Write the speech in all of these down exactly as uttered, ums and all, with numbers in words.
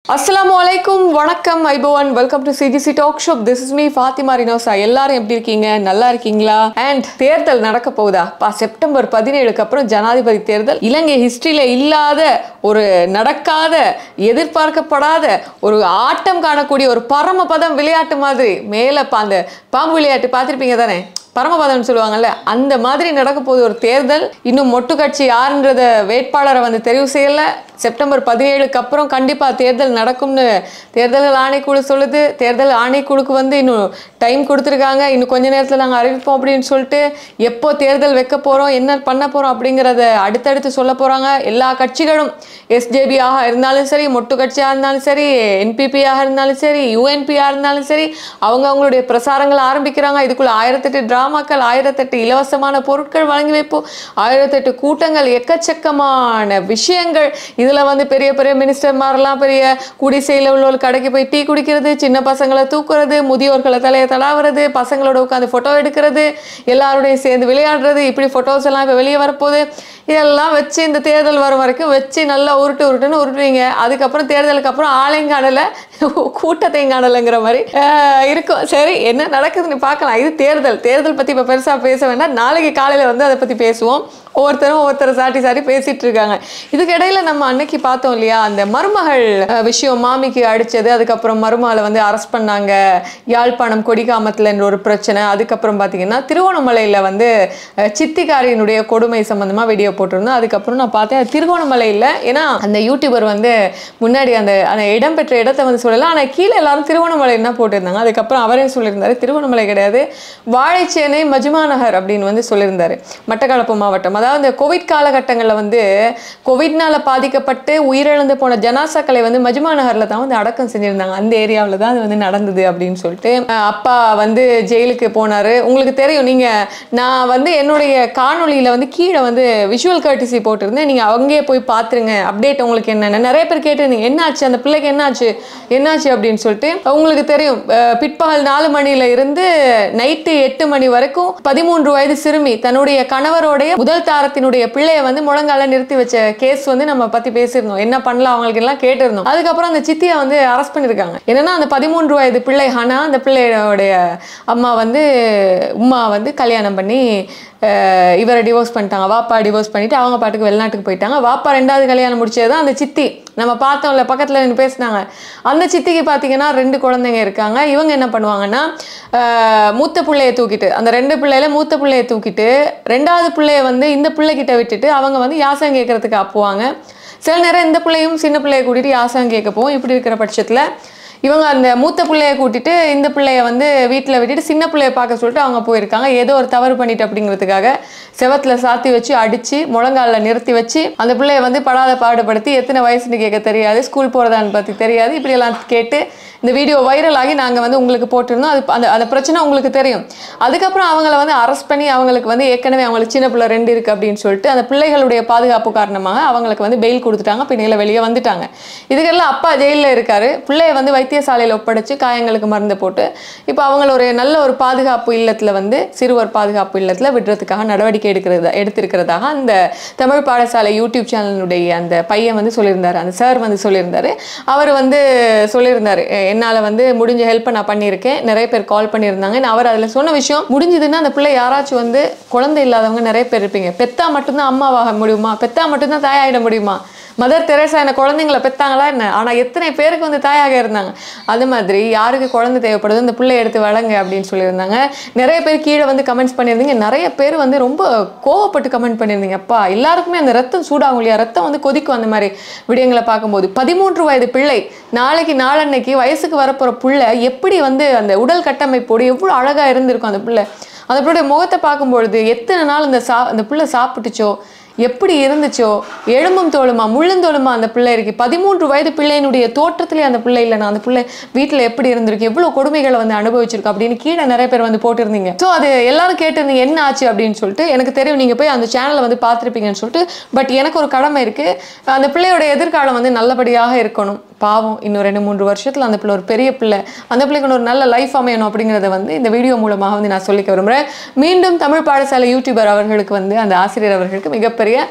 Assalamualaikum, வணக்கம் ஐபோவன். Welcome to CGC talk shop. This is me Fathima Rinosa. எல்லாரும் எப்படி இருக்கீங்க? நல்லா இருக்கீங்களா? அண்ட் தேர்தல் நடக்க போகுதா? பா செப்டம்பர் பதினேழுக்கு அப்புறம் ஜனாதிபதி தேர்தல். இலங்கை ஹிஸ்டரியில இல்லாத ஒரு நடக்காத எதிர்பார்க்கப்படாத ஒரு ஆட்டம் காணக்கூடிய ஒரு பரமபதம் விளையாட்டு மாதிரி மேல அந்த பாம்பு விளையாட்டு பார்த்திருப்பீங்க தானே? பரமபதம் சொல்லுவாங்கல்ல, அந்த மாதிரி நடக்க போகுது ஒரு தேர்தல். இன்னும் மொட்டு கட்சி யாருன்றத வேட்பாளரை வந்து தெரிவு செய்யல. செப்டம்பர் பதினேழுக்கு அப்புறம் கண்டிப்பாக தேர்தல் நடக்கும்னு தேர்தல் ஆணைக்குழு சொல்லுது. தேர்தல் ஆணைக்குழுக்கு வந்து இன்னும் டைம் கொடுத்துருக்காங்க. இன்னும் கொஞ்ச நேரத்தில் நாங்கள் அறிவிப்போம் அப்படின்னு சொல்லிட்டு எப்போ தேர்தல் வைக்க போகிறோம், என்ன பண்ண போகிறோம் அப்படிங்கிறத அடுத்தடுத்து சொல்ல போகிறாங்க. எல்லா கட்சிகளும் எஸ்ஜேபியாக இருந்தாலும் சரி, மொட்டு கட்சியாக இருந்தாலும் சரி, என்பிபியாக இருந்தாலும் சரி, யூஎன்பியாக இருந்தாலும் சரி, அவங்க அவங்களுடைய பிரசாரங்கள் ஆரம்பிக்கிறாங்க. இதுக்குள்ள ஆயிரத்தெட்டு டிராமாக்கள், ஆயிரத்தெட்டு இலவசமான பொருட்கள் வழங்கி வைப்போம், ஆயிரத்தெட்டு கூட்டங்கள், எக்கச்சக்கமான விஷயங்கள். இதில் வந்து பெரிய பெரிய மினிஸ்டர்மாரெல்லாம் பெரிய குடிசையில் உள்ள கடைக்கு போய் டீ குடிக்கிறது, சின்ன பசங்களை தூக்குறது, முதியோர்களை தலையை தடாவுறது, பசங்களோட உட்காந்து ஃபோட்டோ எடுக்கிறது, எல்லாரோடையும் சேர்ந்து விளையாடுறது, இப்படி ஃபோட்டோஸ் எல்லாம் இப்போ வெளியே வரப்போகுது. இதெல்லாம் வச்சு இந்த தேர்தல் வரும் வரைக்கும் வச்சு நல்லா உருட்டு உருட்டுன்னு உருட்டுவீங்க. அதுக்கப்புறம் தேர்தலுக்கு அப்புறம் ஆளையும் காணலை, கூட்டத்தையும் காணலைங்கிற மாதிரி இருக்கும். சரி, என்ன நடக்குதுன்னு பார்க்கலாம். இது தேர்தல் தேர்தல் பற்றி இப்போ பெருசாக பேச வேண்டாம். நாளைக்கு காலையில் வந்து அதை பற்றி பேசுவோம். ஒவ்வொருத்தரும் ஒவ்வொருத்தரை சாட்டி சாட்டி பேசிட்டு இருக்காங்க. இதுக்கு இடையில நம்ம அன்னைக்கு பார்த்தோம் இல்லையா, அந்த மருமகள் விஷயம், மாமிக்கு அடிச்சது, அதுக்கப்புறம் மருமகளை வந்து அரெஸ்ட் பண்ணாங்க. யாழ்ப்பாணம் கொடிகாமத்தில் என்ற ஒரு பிரச்சனை. அதுக்கப்புறம் பார்த்தீங்கன்னா திருகோணமலையில் வந்து சித்திகாரியினுடைய கொடுமை சம்பந்தமா வீடியோ போட்டிருந்தோம். அதுக்கப்புறம் நான் பார்த்தேன் திருகோணமலையில், ஏன்னா அந்த யூடியூபர் வந்து முன்னாடி அந்த அந்த இடம்பெற்ற இடத்தை வந்து சொல்லலாம், ஆனால் கீழே எல்லாரும் திருகோணமலை என்ன போட்டிருந்தாங்க. அதுக்கப்புறம் அவரே சொல்லியிருந்தாரு திருகோணமலை கிடையாது, வாழைச்சேனை மஜ்மா நகர் அப்படின்னு வந்து சொல்லியிருந்தாரு. மட்டக்களப்பு மாவட்டம். அதாவது இந்த கோவிட் காலகட்டங்களில் வந்து கோவிட்னால பாதிக்கப்பட்டு உயிரிழந்து போன ஜனாசாக்களை வந்து மஜ்மா நகர்ல தான் வந்து அடக்கம் செஞ்சிருந்தாங்க. அந்த ஏரியாவில் தான் அது வந்து நடந்தது அப்படின்னு சொல்லிட்டு அப்பா வந்து ஜெயிலுக்கு போனாரு. உங்களுக்கு தெரியும், நீங்க நான் வந்து என்னுடைய காணொலியில வந்து கீழே வந்து விஷுவல் கர்டிசி போட்டிருந்தேன், நீங்க அங்கேயே போய் பார்த்துருங்க. அப்டேட் உங்களுக்கு என்னென்ன நிறைய பேர் கேட்டிருந்தீங்க, என்னாச்சு அந்த பிள்ளைக்கு, என்னாச்சு என்னாச்சு அப்படின்னு சொல்லிட்டு. உங்களுக்கு தெரியும், பிற்பகல் நாலு மணில இருந்து நைட்டு எட்டு மணி வரைக்கும் பதிமூன்று வயது சிறுமி தன்னுடைய கணவருடைய முதல் தாரத்தினுடைய பிள்ளையை வந்து முழங்கால நிறுத்தி வச்ச கேஸ் வந்து நம்ம பத்தி பேசியிருந்தோம். என்ன பண்ணலாம் அவங்களுக்கு எல்லாம் கேட்டிருந்தோம். அதுக்கப்புறம் அந்த சித்தியை வந்து அரெஸ்ட் பண்ணிருக்காங்க. என்னன்னா அந்த பதிமூன்று வயது பிள்ளை ஹனா, அந்த பிள்ளையோடைய அம்மா வந்து உமா வந்து கல்யாணம் பண்ணி இவரை டிவோர்ஸ் பண்ணிட்டாங்க. வாப்பா டிவோர்ஸ் பண்ணிட்டு அவங்க பாட்டுக்கு வெளிநாட்டுக்கு போயிட்டாங்க. வாப்பா ரெண்டாவது கல்யாணம் முடிச்சது தான் அந்த சித்தி. நம்ம பார்த்தோம்ல, பக்கத்தில் நின்று பேசினாங்க. அந்த சித்திக்கு பார்த்தீங்கன்னா ரெண்டு குழந்தைங்க இருக்காங்க. இவங்க என்ன பண்ணுவாங்கன்னா, மூத்த பிள்ளையை தூக்கிட்டு, அந்த ரெண்டு பிள்ளையில மூத்த பிள்ளையை தூக்கிட்டு ரெண்டாவது பிள்ளைய வந்து இந்த பிள்ளைகிட்ட விட்டுட்டு அவங்க வந்து யாசம் கேட்கறதுக்கு அப்புவாங்க. சில நேரம் இந்த பிள்ளையும் சின்ன பிள்ளையை கூட்டிட்டு யாசம் கேட்க போவோம். இப்படி இருக்கிற பட்சத்தில் இவங்க அந்த மூத்த பிள்ளையை கூட்டிட்டு இந்த பிள்ளைய வந்து வீட்டில் விட்டுட்டு சின்ன பிள்ளைய பார்க்க சொல்லிட்டு அவங்க போயிருக்காங்க. ஏதோ ஒரு தவறு பண்ணிட்டு அப்படிங்கிறதுக்காக செவத்தில் சாத்தி வச்சு அடிச்சு முழங்காலில் நிறுத்தி வச்சு அந்த பிள்ளைய வந்து படாத பாடுபடுத்தி, எத்தனை வயசுன்னு கேட்க தெரியாது, ஸ்கூல் போகிறதான்னு பற்றி தெரியாது, இப்படியெல்லாம் கேட்டு இந்த வீடியோ வைரல் ஆகி நாங்கள் வந்து உங்களுக்கு போட்டிருந்தோம். அது அந்த அந்த பிரச்சனை உங்களுக்கு தெரியும். அதுக்கப்புறம் அவங்கள வந்து அரெஸ்ட் பண்ணி அவங்களுக்கு வந்து ஏற்கனவே அவங்களுக்கு சின்ன பிள்ளை ரெண்டு இருக்குது அப்படின்னு சொல்லிட்டு அந்த பிள்ளைகளுடைய பாதுகாப்பு காரணமாக அவங்களுக்கு வந்து பெயில் கொடுத்துட்டாங்க. பின்னையில் வெளியே வந்துட்டாங்க. இதுக்கெல்லாம் அப்பா ஜெயிலில் இருக்காரு. பிள்ளைய வந்து வைத்தியசாலையில் ஒப்படைச்சு காயங்களுக்கு மருந்து போட்டு இப்போ அவங்கள ஒரு நல்ல ஒரு பாதுகாப்பு இல்லத்தில் வந்து சிறுவர் பாதுகாப்பு இல்லத்தில் விடுறதுக்காக நடவடிக்கை எடுக்கிறதா எடுத்திருக்கிறதாக அந்த தமிழ் பாடசாலை யூடியூப் சேனலுடைய அந்த பையன் வந்து சொல்லியிருந்தார். அந்த சார் வந்து சொல்லியிருந்தாரு. அவர் வந்து சொல்லியிருந்தாரு, என்னால் வந்து முடிஞ்ச ஹெல்ப்பை நான் பண்ணியிருக்கேன், நிறைய பேர் கால் பண்ணியிருந்தாங்க. அவர் அதில் சொன்ன விஷயம், முடிஞ்சதுன்னா அந்த பிள்ளை யாராச்சும் வந்து குழந்தை இல்லாதவங்க நிறைய பேர் இருப்பீங்க, பெத்தா மட்டும்தான் அம்மாவாக முடியுமா, பெத்தா மட்டும்தான் தாயாயிட முடியுமா? மதர் தெரேசா என்ன குழந்தைங்களை பெற்றாங்களா என்ன? ஆனால் எத்தனை பேருக்கு வந்து தாயாக இருந்தாங்க. அது மாதிரி யாருக்கு குழந்தை தேவைப்படுது அந்த பிள்ளை எடுத்து வழங்க அப்படின்னு சொல்லியிருந்தாங்க. நிறைய பேர் கீழே வந்து கமெண்ட்ஸ் பண்ணியிருந்தீங்க. நிறைய பேர் வந்து ரொம்ப கோவப்பட்டு கமெண்ட் பண்ணியிருந்தீங்க. அப்பா எல்லாருக்குமே அந்த ரத்தம் சூடாகும் இல்லையா, ரத்தம் வந்து கொதிக்கும் அந்த மாதிரி விடயங்களை பார்க்கும்போது. பதிமூன்று வயது பிள்ளை நாளைக்கு நாளன்னைக்கு வயசுக்கு வரப்போகிற பிள்ளை எப்படி வந்து அந்த உடல் கட்டமைப்போடு எவ்வளோ அழகாக இருந்திருக்கும் அந்த பிள்ளை. அந்த பிள்ளைய முகத்தை பார்க்கும்பொழுது எத்தனை நாள் அந்த சா அந்த பிள்ளை சாப்பிட்டுச்சோ, எப்படி இருந்துச்சோ, எலும்பும் தோளுமா முள்ளந்தோளுமா அந்த பிள்ளை இருக்கு. பதிமூன்று வயது பிள்ளையினுடைய தோற்றத்திலே அந்த பிள்ளை இல்லைனா அந்த பிள்ளை வீட்டில் எப்படி இருந்திருக்கு, எவ்வளோ கொடுமைகளை வந்து அனுபவிச்சிருக்கு அப்படின்னு கீழே நிறைய பேர் வந்து போட்டிருந்தீங்க. ஸோ அது எல்லாரும் கேட்டிருந்தீங்க என்ன ஆச்சு அப்படின்னு சொல்லிட்டு. எனக்கு தெரியும் நீங்கள் போய் அந்த சேனலை வந்து பார்த்துருப்பீங்கன்னு சொல்லிட்டு. பட் எனக்கு ஒரு கடமை இருக்குது, அந்த பிள்ளையோட எதிர்காலம் வந்து நல்லபடியாக இருக்கணும். பாவம் இன்னும் ரெண்டு மூன்று வருஷத்தில் அந்த பிள்ளை ஒரு பெரிய பிள்ளை, அந்த பிள்ளைக்கு ஒரு நல்ல லைஃப் அமையணும் அப்படிங்கிறத வந்து இந்த வீடியோ மூலமாக வந்து நான் சொல்லிக்க விரும்புகிறேன். மீண்டும் தமிழ் பாடசாலை யூடியூபர் அவர்களுக்கு வந்து அந்த ஆசிரியர் அவர்களுக்கு மிகப்பெரிய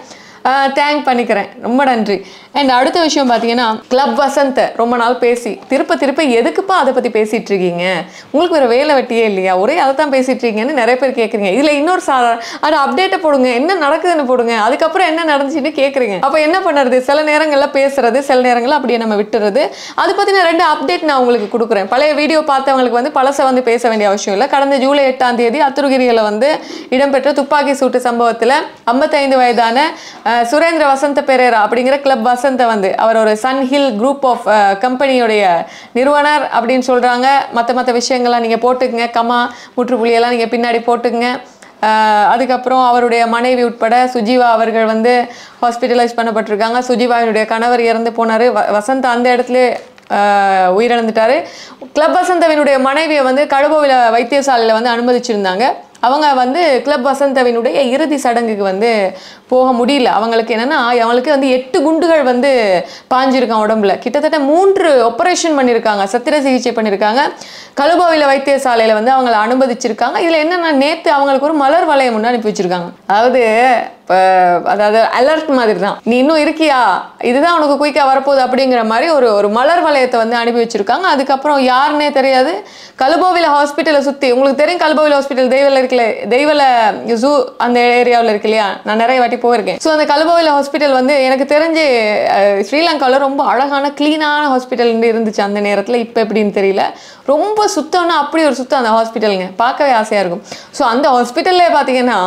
தேங்க் பண்ணிக்கிறேன், ரொம்ப நன்றி. அண்ட் அடுத்த விஷயம் பார்த்தீங்கன்னா, கிளப் வசந்த் ரொம்ப நாள் பேசி திருப்ப திருப்ப எதுக்குப்பா அதை பற்றி பேசிகிட்டு இருக்கீங்க, உங்களுக்கு வேறு வேலை வெட்டியே இல்லையா, ஒரே அதை தான் பேசிகிட்டு இருக்கீங்கன்னு நிறைய பேர் கேட்குறீங்க. இதில் இன்னொரு சா அது அப்டேட்டை போடுங்க, என்ன நடக்குதுன்னு போடுங்க, அதுக்கப்புறம் என்ன நடந்துச்சுன்னு கேட்குறீங்க. அப்போ என்ன பண்ணுறது, சில நேரங்களில் பேசுறது, சில நேரங்களில் அப்படியே நம்ம விட்டுறது. அது பற்றின ரெண்டு அப்டேட் நான் உங்களுக்கு கொடுக்குறேன். பழைய வீடியோ பார்த்தவங்களுக்கு வந்து பழசை வந்து பேச வேண்டிய அவசியம் இல்லை. கடந்த ஜூலை எட்டாம் தேதி அத்துருகிரியில் வந்து இடம்பெற்ற துப்பாக்கி சூட்டு சம்பவத்தில் ஐம்பத்தைந்து வயதான சுரேந்திர வசந்த பெரேரா அப்படிங்கிற கிளப் வசந்த வந்து அவர் ஒரு சன் ஹில் குரூப் ஆஃப் கம்பெனியுடைய நிறுவனர் அப்படின்னு சொல்கிறாங்க. மற்ற மற்ற விஷயங்கள்லாம் நீங்கள் போட்டுக்குங்க, கமா முற்றுப்புள்ளியெல்லாம் நீங்கள் பின்னாடி போட்டுக்குங்க. அதுக்கப்புறம் அவருடைய மனைவி உட்பட சுஜீவா அவர்கள் வந்து ஹாஸ்பிட்டலைஸ் பண்ணப்பட்டிருக்காங்க. சுஜீவாவினுடைய கணவர் இறந்து போனார். வ வசந்த் அந்த இடத்துல உயிரிழந்துட்டார். கிளப் வசந்தவினுடைய மனைவியை வந்து கழுபோவில வைத்தியசாலையில் வந்து அனுமதிச்சிருந்தாங்க. அவங்க வந்து கிளப் வசந்தவினுடைய இறுதி சடங்குக்கு வந்து போக முடியல. அவங்களுக்கு என்னென்னா, அவங்களுக்கு வந்து எட்டு குண்டுகள் வந்து பாஞ்சிருக்கான் உடம்புல. கிட்டத்தட்ட மூன்று ஆப்ரேஷன் பண்ணியிருக்காங்க, சத்திர சிகிச்சை பண்ணியிருக்காங்க. கழுபோவில வைத்தியசாலையில் வந்து அவங்கள அனுமதிச்சிருக்காங்க. இதில் என்னென்னா, நேற்று அவங்களுக்கு ஒரு மலர் வளையம் ஒன்று அனுப்பி வச்சுருக்காங்க. அதாவது அதாவது அலர்ட் மாதிரி தான், நீ இன்னும் இருக்கியா, இதுதான் உனக்கு குயிக்காக வரப்போகுது அப்படிங்கிற மாதிரி ஒரு ஒரு மலர் வளையத்தை வந்து அனுப்பி வச்சுருக்காங்க. அதுக்கப்புறம் யாருன்னே தெரியாது. கழுபோவில ஹாஸ்பிட்டலை சுற்றி, உங்களுக்கு தெரியும் கழுபோவில ஹாஸ்பிட்டல் தெய்வல இருக்குல்ல, தெய்வல ஜூ அந்த ஏரியாவில் இருக்கு இல்லையா, நான் நிறைய வாட்டி போயிருக்கேன். ஸோ அந்த கழுபோவில ஹாஸ்பிட்டல் வந்து எனக்கு தெரிஞ்சு ஸ்ரீலங்காவில் ரொம்ப அழகான க்ளீனான ஹாஸ்பிட்டல் இருந்துச்சு அந்த நேரத்தில். இப்போ எப்படின்னு தெரியல. ரொம்ப சுத்தம்னா அப்படி ஒரு சுத்தம் அந்த ஹாஸ்பிட்டலுங்க, பார்க்கவே ஆசையாக இருக்கும். ஸோ அந்த ஹாஸ்பிட்டல்லே பார்த்தீங்கன்னா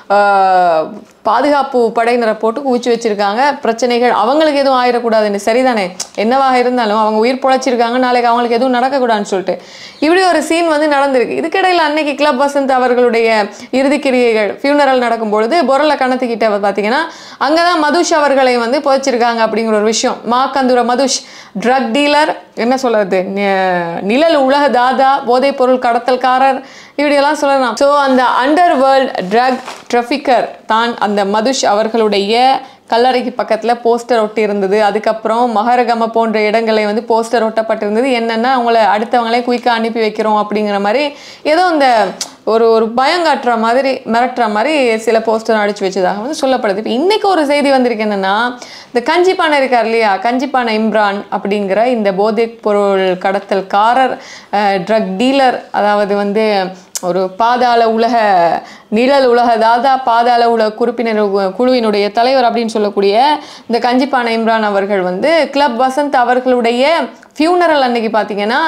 பாதுகாப்பு படையினரை போட்டு குவிச்சு வச்சிருக்காங்க. பிரச்சனைகள் அவங்களுக்கு எதுவும் ஆயிடக்கூடாதுன்னு, சரிதானே, என்னவாக இருந்தாலும் அவங்க உயிர் பொழைச்சிருக்காங்க, நாளைக்கு அவங்களுக்கு எதுவும் நடக்கக்கூடாதுன்னு சொல்லிட்டு இப்படி ஒரு சீன் வந்து நடந்திருக்கு. இதுக்கிடையில் அன்னைக்கு கிளப் வசந்த் அவர்களுடைய இறுதிக்கிரியைகள் ஃபியூனரல் நடக்கும்பொழுது பொருளை கணத்துக்கிட்ட பார்த்தீங்கன்னா அங்கே தான் மதுஷ் அவர்களை வந்து புதைச்சிருக்காங்க அப்படிங்கிற ஒரு விஷயம். மாக்கந்துர மதுஷ் ட்ரக் டீலர், என்ன சொல்றது, நிழல் உலக தாதா, போதைப் பொருள் கடத்தல்காரர், இப்படியெல்லாம் சொல்லலாம். ஸோ அந்த அண்டர் வேர்ல்ட் ட்ரக் ட்ரஃபிக்கர் தான் அந்த மதுஷ் அவர்களுடைய கல்லறைக்கு பக்கத்தில் போஸ்டர் ஒட்டி இருந்தது. அதுக்கப்புறம் மகரகம போன்ற இடங்களை வந்து போஸ்டர் ஒட்டப்பட்டிருந்தது. என்னென்னா அவங்கள அடுத்தவங்களே குயிக்காக அனுப்பி வைக்கிறோம் அப்படிங்கிற மாதிரி ஏதோ இந்த ஒரு ஒரு பயம் காட்டுற மாதிரி மிரட்டுற மாதிரி சில போஸ்டர் அடிச்சு வச்சதாக வந்து சொல்லப்படுது. இப்போ இன்றைக்கி ஒரு செய்தி வந்திருக்கு என்னென்னா, இந்த கஞ்சிப்பானை இருக்கார் இல்லையா, கஞ்சிப்பானை இம்ரான் அப்படிங்கிற இந்த போதைப் பொருள் கடத்தல்காரர், ட்ரக் டீலர், அதாவது வந்து ஒரு பாதாள உலக நிழல் உலக தாதா பாதாள உலக குறிப்பினர் குழுவினுடைய தலைவர் அப்படின்னு சொல்லக்கூடிய இந்த கஞ்சிப்பானை இம்ரான் அவர்கள் வந்து கிளப் வசந்த் அவர்களுடைய ஃபியூனரல் அன்னைக்கு பார்த்தீங்கன்னா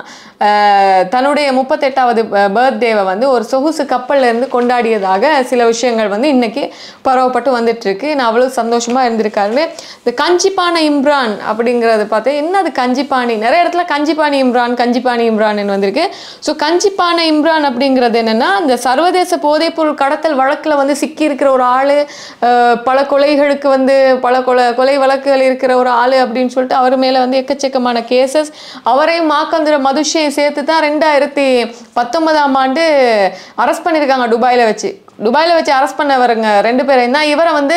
தன்னுடைய முப்பத்தெட்டாவது பர்த்டேவை வந்து ஒரு சொகுசு கப்பலில் இருந்து கொண்டாடியதாக சில விஷயங்கள் வந்து இன்னைக்கு பரவப்பட்டு வந்துட்டு இருக்கு. நான் அவ்வளோ சந்தோஷமாக இருந்திருக்காரு. இந்த கஞ்சிப்பானை இம்ரான் அப்படிங்கிறது பார்த்தா என்ன, அது கஞ்சிப்பானி, நிறைய இடத்துல கஞ்சிப்பானி இம்ரான் கஞ்சிப்பானி இம்ரான் வந்திருக்கு. ஸோ கஞ்சிப்பானை இம்ரான் அப்படிங்கிறது என்னென்னா, இந்த சர்வதேச போதைப்பொருள் கடத்தல் வழக்கில் வந்து சிக்கி இருக்கிற ஒரு ஆள், பல கொலைகளுக்கு வந்து பல கொலை கொலை வழக்குகள் இருக்கிற ஒரு ஆள் அப்படின்னு சொல்லிட்டு அவர் மேலே வந்து எக்கச்சக்கமான கேசஸ், அவரையும் மாக்கந்துர மதுஷை சேர்த்து தான் ரெண்டாயிரத்தி பத்தொன்பதாம் ஆண்டு அரெஸ்ட் பண்ணியிருக்காங்க துபாயில் வச்சு. துபாயில் வச்சு அரெஸ்ட் பண்ணவருங்க ரெண்டு பேரையும் தான். இவரை வந்து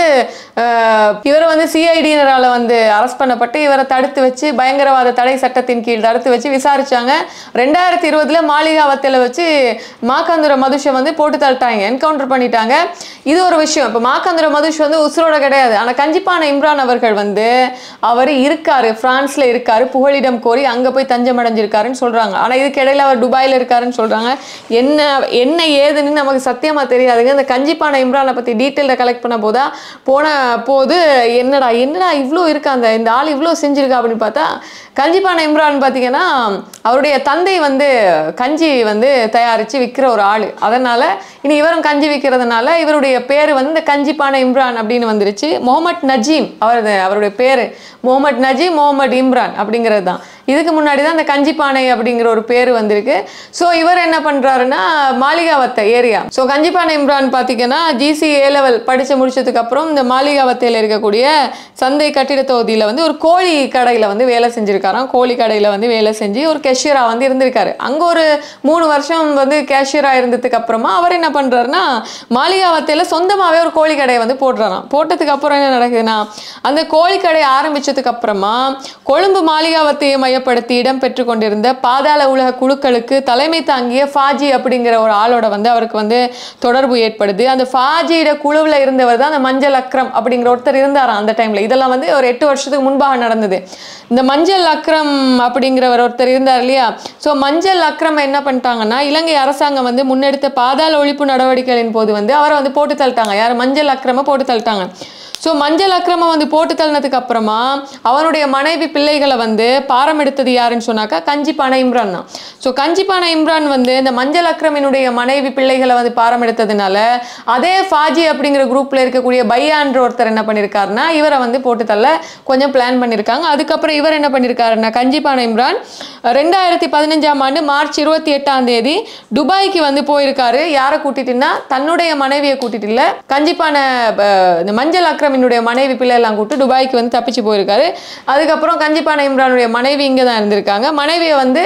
இவரை வந்து சிஐடியினரால் வந்து அரெஸ்ட் பண்ணப்பட்டு இவரை தடுத்து வச்சு பயங்கரவாத தடை சட்டத்தின் கீழ் தடுத்து வச்சு விசாரிச்சாங்க. ரெண்டாயிரத்தி இருபதுல மாளிகாவத்தில் வச்சு மாக்கந்துர மதுஷை வந்து போட்டு தள்ளிட்டாங்க, என்கவுண்டர் பண்ணிட்டாங்க. இது ஒரு விஷயம். இப்போ மாக்கந்துர மதுஷ் வந்து உசுரோட கிடையாது. ஆனால் கஞ்சிப்பானை இம்ரான் அவர்கள் வந்து அவர் இருக்காரு, பிரான்ஸ்ல இருக்காரு, புகலிடம் கோரி அங்கே போய் தஞ்சம் அடைஞ்சிருக்காருன்னு சொல்றாங்க. ஆனால் இதுக்கு இடையில அவர் துபாயில் இருக்காருன்னு சொல்றாங்க. என்ன என்ன ஏதுன்னு நமக்கு சத்தியமா தெரியாது. இந்த கஞ்சிப்பானை இம்ரானை பற்றி டீட்டெயிலில் கலெக்ட் பண்ண போதா போன போது என்னடா என்னடா இவ்வளோ இருக்கா, அந்த இந்த ஆள் இவ்வளோ செஞ்சுருக்கா அப்படின்னு பார்த்தா, கஞ்சிப்பானை இம்ரான் பார்த்தீங்கன்னா அவருடைய தந்தை வந்து கஞ்சி வந்து தயாரித்து விற்கிற ஒரு ஆள். அதனால் இனி இவரும் கஞ்சி விற்கிறதுனால இவருடைய பேர் வந்து இந்த கஞ்சிப்பானை இம்ரான் அப்படின்னு வந்துருச்சு. முகமது நஜீம் அவர் அவருடைய பேர் முகமது நஜீம் முகமது இம்ரான் அப்படிங்கிறது தான். இதுக்கு முன்னாடி தான் இந்த கஞ்சிப்பானை அப்படிங்கிற ஒரு பேர் வந்திருக்கு. ஸோ இவர் என்ன பண்ணுறாருன்னா மாளிகாவத்தை ஏரியா. ஸோ கஞ்சிப்பானை இம்ரான் பார்த்தீங்கன்னா ஜிசி ஏ லெவல் படித்து முடிச்சதுக்கப்புறம் இந்த மாளிகாவத்தையில் இருக்கக்கூடிய சந்தை கட்டிட தொகுதியில் வந்து ஒரு கோழி கடையில் வந்து வேலை செஞ்சுருக்காராம். கோழி கடையில் வந்து வேலை செஞ்சு ஒரு கேஷியராக வந்து இருந்திருக்காரு. அங்கே ஒரு மூணு வருஷம் வந்து கேஷியராக இருந்ததுக்கு அப்புறமா அவர் என்ன பண்ணுறாருன்னா மாளிகாவத்தையில் சொந்தமாகவே ஒரு கோழி கடையை வந்து போடுறாராம். போட்டதுக்கு அப்புறம் என்ன நடக்குதுன்னா அந்த கோழி கடையை ஆரம்பித்ததுக்கு அப்புறமா கொழும்பு மாளிகாவத்தையை மையப்படுத்தி இடம் பெற்று கொண்டிருந்த பாதாள உலக குழுக்களுக்கு தலைமை தாங்கிய ஃபாஜி அப்படிங்கிற ஒரு ஆளோட வந்து அவருக்கு வந்து தொடர்பு ஏற்படுது. அந்த ஃபாஜியோட குழுவில் இருந்தவர் தான் அந்த மஞ்சள் அக்ரம் அப்படிங்கிற ஒருத்தர் இருந்தாராம் அந்த டைமில். இதெல்லாம் வந்து ஒரு எட்டு வருஷத்துக்கு முன்பாக நடந்தது. இந்த மஞ்சள் அக்ரம் அப்படிங்கிறவர் ஒருத்தர் இருந்தார் இல்லையா. ஸோ மஞ்சள் அக்ரம் என்ன பண்ணிட்டாங்கன்னா இலங்கை அரசாங்கம் வந்து முன்னெடுத்த பாதாள ஒழிப்பு நடவடிக்கைகளின் போது வந்து அவரை வந்து போட்டு தள்ளிட்டாங்க. யார்? மஞ்சள் அக்ரமை போட்டு தள்ளிட்டாங்க. ஸோ மஞ்சள் அக்ரமம் வந்து போட்டு தள்ளினதுக்கு அப்புறமா அவனுடைய மனைவி பிள்ளைகளை வந்து பாரம் எடுத்தது யாருன்னு சொன்னாக்கா கஞ்சிப்பானை இம்ரான் தான். ஸோ கஞ்சிப்பானை இம்ரான் வந்து இந்த மஞ்சள் அக்ரமினுடைய மனைவி பிள்ளைகளை வந்து பாரம் எடுத்ததுனால அதே ஃபாஜி அப்படிங்கிற குரூப்ல இருக்கக்கூடிய பையான்ற ஒருத்தர் என்ன பண்ணியிருக்காருன்னா இவரை வந்து போட்டு தள்ள கொஞ்சம் பிளான் பண்ணியிருக்காங்க. அதுக்கப்புறம் இவர் என்ன பண்ணியிருக்காருன்னா கஞ்சிப்பானை இம்ரான் ரெண்டாயிரத்தி பதினஞ்சாம் ஆண்டு மார்ச் இருபத்தி எட்டாம் தேதி துபாய்க்கு வந்து போயிருக்காரு. யாரை கூட்டிட்டுன்னா தன்னுடைய மனைவியை கூட்டிட்டு இல்லை, கஞ்சிப்பானை இந்த மஞ்சள் அக்ரம் என்னுடைய மனைவி பிள்ளை எல்லாம் கூப்பிட்டு துபாய்க்கு வந்து தப்பிச்சு போயிருக்காரு. அதுக்கப்புறம் கஞ்சிப்பானை இம்ரானுடைய மனைவி இங்கே தான் இருந்திருக்காங்க. மனைவியை வந்து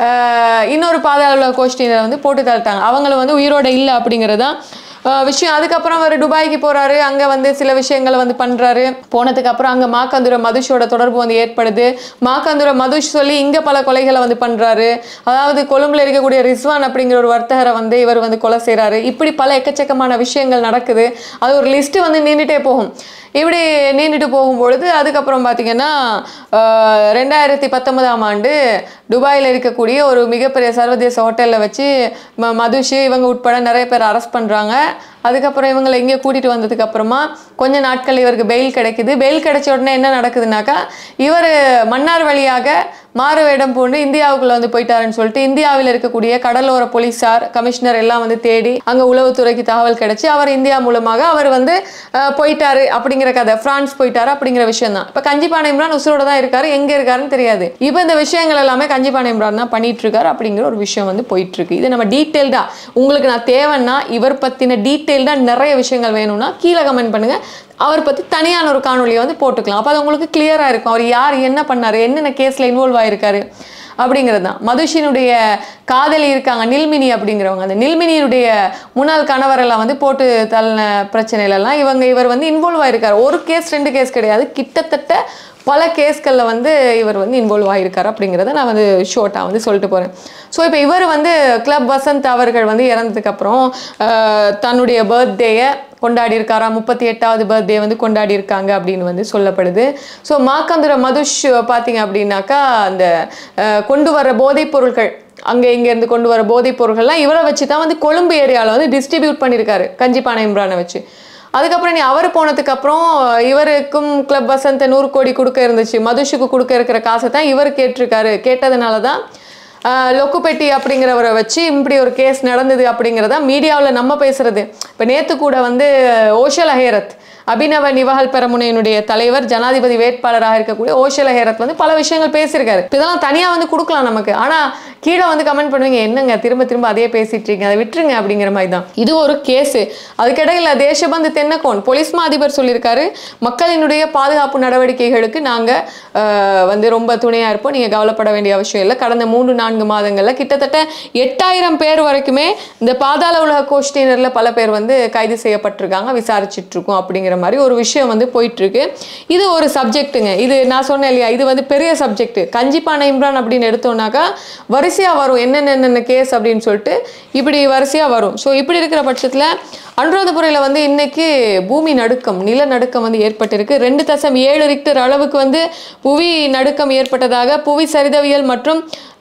இன்னொரு பாதாள கோஷ்டியினர் வந்து போட்டு தள்ளிட்டாங்க. அவங்களும் வந்து உயிரோட இல்லை அப்படிங்கிறதான் விஷயம். அதுக்கப்புறம் அவர் துபாய்க்கு போறாரு. அங்கே வந்து சில விஷயங்களை வந்து பண்றாரு. போனதுக்கு அப்புறம் அங்கே மாக்கந்துர மதுஷோட தொடர்பு வந்து ஏற்படுது. மாக்கந்துர மதுஷ் சொல்லி இங்கே பல கொலைகளை வந்து பண்றாரு. அதாவது கொழும்புல இருக்கக்கூடிய ரிஸ்வான் அப்படிங்கிற ஒரு வர்த்தகரை வந்து இவர் வந்து கொலை செய்யறாரு. இப்படி பல எக்கச்சக்கமான விஷயங்கள் நடக்குது. அது ஒரு லிஸ்ட் வந்து நீண்டுட்டே போகும். இப்படி நீண்டுட்டு போகும்பொழுது அதுக்கப்புறம் பார்த்தீங்கன்னா ரெண்டாயிரத்தி பத்தொன்பதாம் ஆண்டு துபாயில் இருக்கக்கூடிய ஒரு மிகப்பெரிய சர்வதேச ஹோட்டலில் வச்சு ம மதுஷ் இவங்க உட்பட நிறைய பேர் அரெஸ்ட் பண்ணுறாங்க. அதுக்கப்புறம் இவங்களை இங்கே கூட்டிகிட்டு வந்ததுக்கு அப்புறமா கொஞ்ச நாட்கள் இவருக்கு பெயில் கிடைக்குது. பெயில் கிடைச்ச உடனே என்ன நடக்குதுனாக்கா இவர் மன்னார் வழியாக மாறு வேடம் பூண்டு இந்தியாவுக்குள்ள வந்து போயிட்டாருன்னு சொல்லிட்டு இந்தியாவில் இருக்கக்கூடிய கடலோர போலீசார் கமிஷனர் எல்லாம் வந்து தேடி அங்கே உளவுத்துறைக்கு தகவல் கிடைச்சி அவர் இந்தியா மூலமாக அவர் வந்து போயிட்டாரு அப்படிங்கிற கதை. பிரான்ஸ் போயிட்டாரு அப்படிங்கிற விஷயம் தான். இப்போ கஞ்சிப்பானை இம்ரான் உசுரோட தான் இருக்காரு, எங்கே இருக்காருன்னு தெரியாது. இப்போ இந்த விஷயங்கள் எல்லாமே கஞ்சிப்பானை இம்ரான் தான் பண்ணிட்டு இருக்காரு அப்படிங்கிற ஒரு விஷயம் வந்து போயிட்டு இருக்கு. இது நம்ம டீட்டெயில்டா உங்களுக்கு நான் தேவைன்னா இவர் பத்தின டீட்டெயில்டா நிறைய விஷயங்கள் வேணும்னா கீழே கமெண்ட் பண்ணுங்க. அவர் பற்றி தனியான ஒரு காணொலியை வந்து போட்டுக்கலாம். அப்போ அது உங்களுக்கு கிளியராக இருக்கும். அவர் யார், என்ன பண்ணார், என்னென்ன கேஸில் இன்வால்வ் ஆகிருக்காரு அப்படிங்கிறது தான். மதுஷினுடைய காதலி இருக்காங்க நில்மினி அப்படிங்கிறவங்க. அந்த நில்மினியுடைய முன்னாள் கணவரெல்லாம் வந்து போட்டு தள்ளின பிரச்சனையிலலாம் இவங்க இவர் வந்து இன்வால்வ் ஆகிருக்காரு. ஒரு கேஸ் ரெண்டு கேஸ் கிடையாது, கிட்டத்தட்ட பல கேஸ்களில் வந்து இவர் வந்து இன்வால்வ் ஆகியிருக்காரு அப்படிங்கிறத நான் வந்து ஷோர்ட்டாக வந்து சொல்லிட்டு போகிறேன். ஸோ இப்போ இவர் வந்து கிளப் வசந்த் அவர்கள் வந்து இறந்ததுக்கப்புறம் தன்னுடைய பர்த்டேயை கொண்டாடி இருக்காரா, முப்பத்தி எட்டாவது பர்த்டே வந்து கொண்டாடி இருக்காங்க அப்படின்னு வந்து சொல்லப்படுது. ஸோ மாக்கந்துர மதுஷ் பார்த்தீங்க அப்படின்னாக்கா அந்த கொண்டு வர போதைப் பொருட்கள் அங்கே இங்கேருந்து கொண்டு வர போதைப் பொருட்கள்லாம் இவரை வச்சு தான் வந்து கொழும்பு ஏரியாவில் வந்து டிஸ்ட்ரிபியூட் பண்ணியிருக்காரு கஞ்சிப்பானை இம்ரானை வச்சு. அதுக்கப்புறம் நீ அவர் போனதுக்கப்புறம் இவருக்கும் கிளப் வசந்த் நூறு கோடி கொடுக்க இருந்துச்சு, மதுஷுக்கு கொடுக்க இருக்கிற காசை தான் இவர் கேட்டிருக்காரு. கேட்டதுனால தான் லொக்குப்பெட்டி அப்படிங்கிறவரை வச்சு இப்படி ஒரு கேஸ் நடந்தது அப்படிங்கிறதா மீடியாவில் நம்ம பேசுறது. இப்போ நேற்று கூட வந்து ஓஷல் ஹேரத் அபினவ நிவஹல் பெரமுனையினுடைய தலைவர் ஜனாதிபதி வேட்பாளராக இருக்கக்கூடிய ஓஷல் ஹேரத் வந்து பல விஷயங்கள் பேசியிருக்காரு. இதெல்லாம் தனியாக வந்து கொடுக்கலாம் நமக்கு. ஆனால் கீழே வந்து கமெண்ட் பண்ணுவீங்க, என்னங்க திரும்ப திரும்ப அதே பேசிட்டு இருக்கீங்க, அதை விட்டுருங்க அப்படிங்கிற மாதிரி தான். இது ஒரு கேஸு. அதுக்கிடையில் தேசபந்து தென்னகோன் போலீஸ் மா அதிபர் சொல்லியிருக்காரு, மக்களினுடைய பாதுகாப்பு நடவடிக்கைகளுக்கு நாங்கள் வந்து ரொம்ப துணையாக இருப்போம், நீங்கள் கவலைப்பட வேண்டிய அவசியம் இல்லை. கடந்த மூன்று நான்கு மாதங்களில் கிட்டத்தட்ட எட்டாயிரம் பேர் வரைக்குமே இந்த பாதாள உலக கோஷ்டியினரில் பல பேர் வந்து கைது செய்யப்பட்டிருக்காங்க, விசாரிச்சுட்டு இருக்கோம் அப்படிங்கிற மாதிரி ஒரு விஷயம் வந்து போயிட்டு இருக்கு. இது ஒரு சப்ஜெக்ட்டுங்க. இது நான் சொன்னேன் இல்லையா, இது வந்து பெரிய சப்ஜெக்ட். கஞ்சிப்பானை இம்ரான் அப்படின்னு எடுத்தோம்னாக்கா வரிசையாக வரும் என்னென்ன கேஸ் அப்படின்னு சொல்லிட்டு இப்படி வரிசையாக வரும். ஸோ இப்படி இருக்கிற பட்சத்தில் அனுராதபுரையில் வந்து இன்னைக்கு பூமி நடுக்கம், நிலநடுக்கம் வந்து ஏற்பட்டிருக்கு. ரெண்டு தசம் ஏழு ரிக்டர் அளவுக்கு வந்து புவி நடுக்கம் ஏற்பட்டதாக புவி சரிதவியல் மற்றும்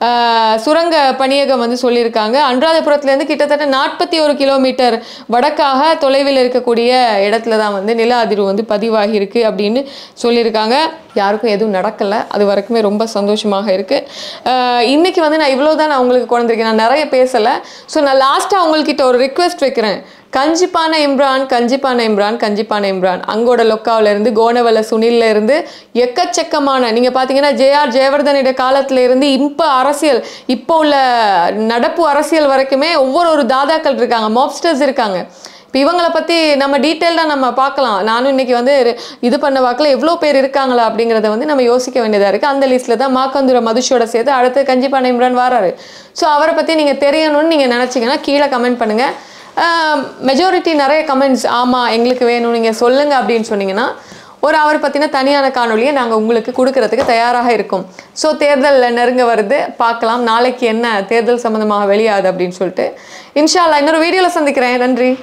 சுரங்க பணியகம் வந்து சொல்லியிருக்காங்க. அனுராதபுரத்துலேருந்து கிட்டத்தட்ட நாற்பத்தி ஒரு கிலோமீட்டர் வடக்காக தொலைவில் இருக்கக்கூடிய இடத்துல தான் வந்து நில அதிர்வு வந்து பதிவாகி இருக்கு அப்படின்னு சொல்லியிருக்காங்க. யாருக்கும் எதுவும் நடக்கலை, அது வரைக்குமே ரொம்ப சந்தோஷமாக இருக்குது. இன்றைக்கி வந்து நான் இவ்வளோ தான் நான் உங்களுக்கு கொண்டு வந்திருக்கேன், நான் நிறைய பேசலை. ஸோ நான் லாஸ்ட்டாக உங்கள்கிட்ட ஒரு ரிக்வெஸ்ட் வைக்கிறேன். கஞ்சிப்பானை இம்ரான் கஞ்சிப்பானை இம்ரான் கஞ்சிப்பானை இம்ரான் அங்கோட லொக்காவிலேருந்து கோனவல சுனில்ல இருந்து எக்கச்சக்கமான நீங்கள் பார்த்தீங்கன்னா ஜேஆர் ஜெயவர்தனுடைய காலத்தில் இருந்து இப்போ அரசியல் இப்போ உள்ள நடப்பு அரசியல் வரைக்குமே ஒவ்வொரு ஒரு தாதாக்கள் இருக்காங்க, மாப்ஸ்டர்ஸ் இருக்காங்க. இப்போ இவங்களை பற்றி நம்ம டீட்டெயில்டாக நம்ம பார்க்கலாம். நானும் இன்றைக்கி வந்து இது பண்ண வாக்கில் எவ்வளோ பேர் இருக்காங்களா அப்படிங்கிறத வந்து நம்ம யோசிக்க வேண்டியதாக இருக்குது. அந்த லிஸ்ட்டில் தான் மாக்கந்துர மதுஷோட சேர்த்து அடுத்து கஞ்சிப்பானை இம்ரான் வராரு. ஸோ அவரை பற்றி நீங்கள் தெரியணும்னு நீங்கள் நினச்சிங்கன்னா கீழே கமெண்ட் பண்ணுங்கள். மெஜாரிட்டி நிறைய கமெண்ட்ஸ் ஆமாம் எங்களுக்கு வேணும் நீங்கள் சொல்லுங்கள் அப்படின்னு சொன்னீங்கன்னா ஒரு அவரை பற்றின தனியான காணொலியை நாங்கள் உங்களுக்கு கொடுக்கறதுக்கு தயாராக இருக்கோம். ஸோ தேர்தலில் நெருங்க வருது, பார்க்கலாம் நாளைக்கு என்ன தேர்தல் சம்மந்தமாக வெளியாகுது அப்படின்னு சொல்லிட்டு. இன்ஷா அல்லாஹ் இன்னொரு வீடியோவில் சந்திக்கிறேன். நன்றி.